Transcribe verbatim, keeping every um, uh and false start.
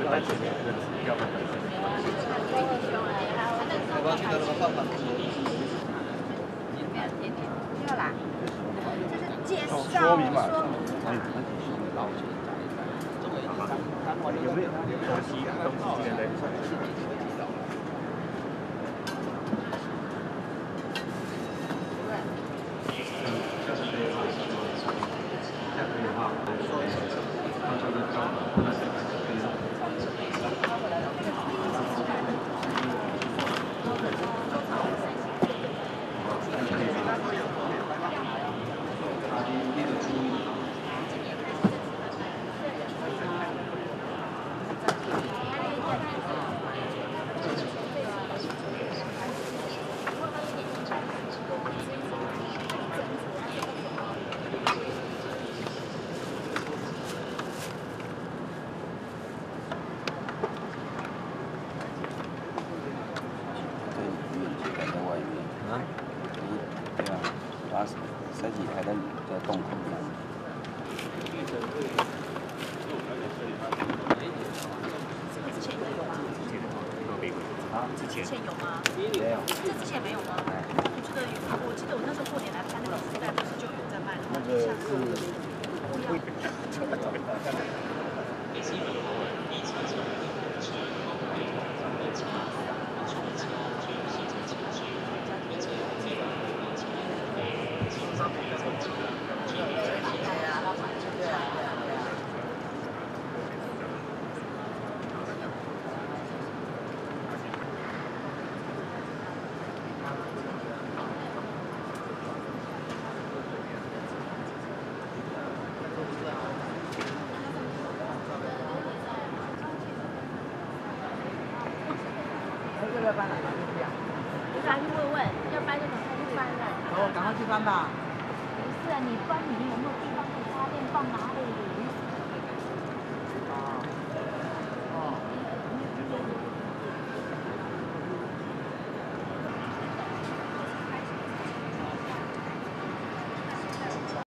在前面认识，要不然就是。 要不要去那个放板？ 没有啦，就是介绍说明嘛。 说明。 有没有东西东西现在在？ 塞几台的的洞口这样。 这个之前有吗？ 啊？ 之前有吗？ 没有。 这之前没有吗？我记得有，我记得我那时候过年来看那个时代，不是就有在卖。 那个是。 不一样。 要不要搬了？不要。 我赶快去问问，要搬就赶快去搬了。 哦，赶快去搬吧。 不是啊，你搬你有没有地方可以插电放哪里？